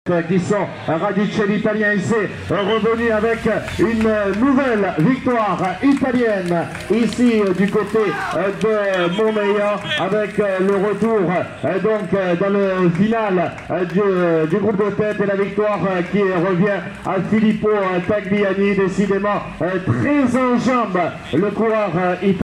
Qui sont Radice, l'Italien ici, revenu avec une nouvelle victoire italienne ici du côté de Montmélian avec le retour donc dans le final du groupe de tête et la victoire qui revient à Filippo Tagliani, décidément très en jambes le coureur italien.